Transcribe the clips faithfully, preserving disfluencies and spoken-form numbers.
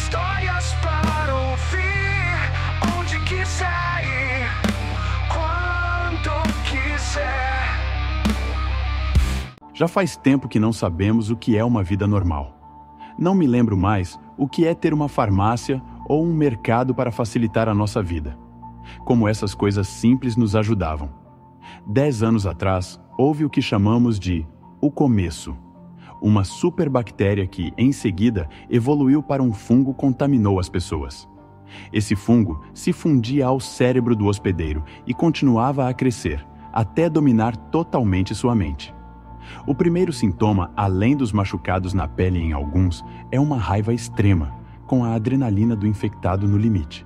Histórias para ouvir, onde quiser ir, quando quiser. Já faz tempo que não sabemos o que é uma vida normal. Não me lembro mais o que é ter uma farmácia ou um mercado para facilitar a nossa vida. Como essas coisas simples nos ajudavam. Dez anos atrás, houve o que chamamos de o começo. Uma superbactéria que, em seguida, evoluiu para um fungo que contaminou as pessoas. Esse fungo se fundia ao cérebro do hospedeiro e continuava a crescer, até dominar totalmente sua mente. O primeiro sintoma, além dos machucados na pele em alguns, é uma raiva extrema, com a adrenalina do infectado no limite.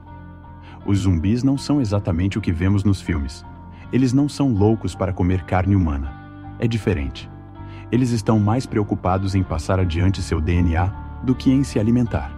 Os zumbis não são exatamente o que vemos nos filmes. Eles não são loucos para comer carne humana. É diferente. Eles estão mais preocupados em passar adiante seu D N A do que em se alimentar.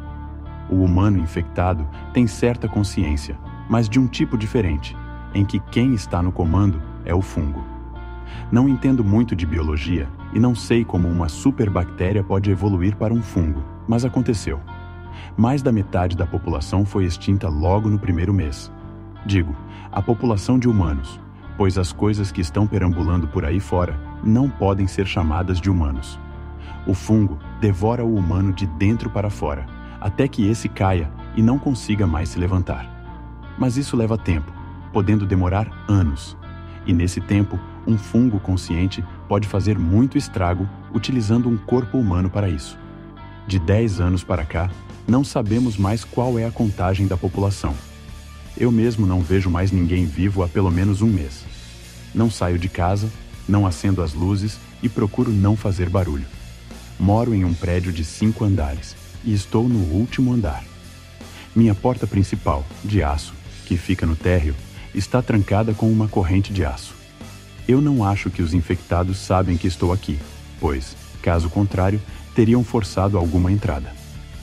O humano infectado tem certa consciência, mas de um tipo diferente, em que quem está no comando é o fungo. Não entendo muito de biologia e não sei como uma superbactéria pode evoluir para um fungo, mas aconteceu. Mais da metade da população foi extinta logo no primeiro mês. Digo, a população de humanos, pois as coisas que estão perambulando por aí fora não podem ser chamadas de humanos. O fungo devora o humano de dentro para fora, até que esse caia e não consiga mais se levantar. Mas isso leva tempo, podendo demorar anos. E nesse tempo, um fungo consciente pode fazer muito estrago utilizando um corpo humano para isso. De dez anos para cá, não sabemos mais qual é a contagem da população. Eu mesmo não vejo mais ninguém vivo há pelo menos um mês. Não saio de casa, não acendo as luzes e procuro não fazer barulho. Moro em um prédio de cinco andares e estou no último andar. Minha porta principal, de aço, que fica no térreo, está trancada com uma corrente de aço. Eu não acho que os infectados sabem que estou aqui, pois, caso contrário, teriam forçado alguma entrada.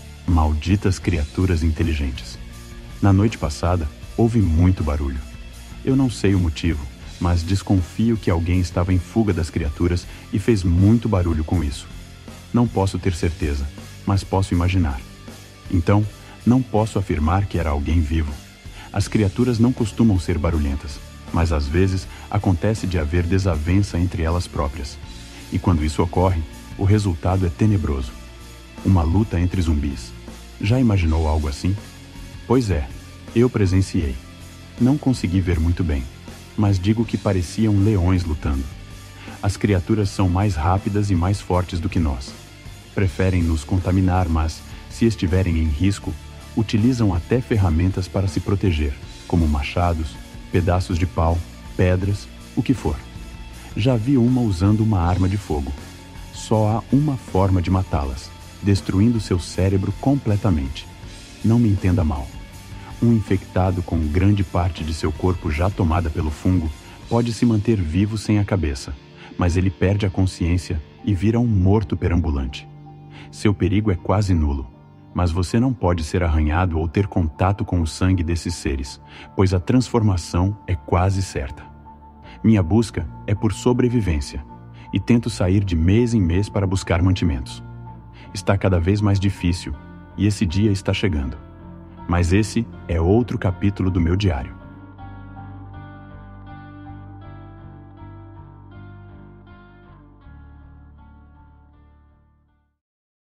Malditas criaturas inteligentes. Na noite passada, houve muito barulho. Eu não sei o motivo, mas desconfio que alguém estava em fuga das criaturas e fez muito barulho com isso. Não posso ter certeza, mas posso imaginar. Então, não posso afirmar que era alguém vivo. As criaturas não costumam ser barulhentas, mas às vezes acontece de haver desavença entre elas próprias. E quando isso ocorre, o resultado é tenebroso. Uma luta entre zumbis. Já imaginou algo assim? Pois é, eu presenciei. Não consegui ver muito bem, mas digo que pareciam leões lutando. As criaturas são mais rápidas e mais fortes do que nós. Preferem nos contaminar, mas, se estiverem em risco, utilizam até ferramentas para se proteger, como machados, pedaços de pau, pedras, o que for. Já vi uma usando uma arma de fogo. Só há uma forma de matá-las, destruindo seu cérebro completamente. Não me entenda mal. Um infectado com grande parte de seu corpo já tomada pelo fungo pode se manter vivo sem a cabeça, mas ele perde a consciência e vira um morto perambulante. Seu perigo é quase nulo, mas você não pode ser arranhado ou ter contato com o sangue desses seres, pois a transformação é quase certa. Minha busca é por sobrevivência e tento sair de mês em mês para buscar mantimentos. Está cada vez mais difícil e esse dia está chegando. Mas esse é outro capítulo do meu diário.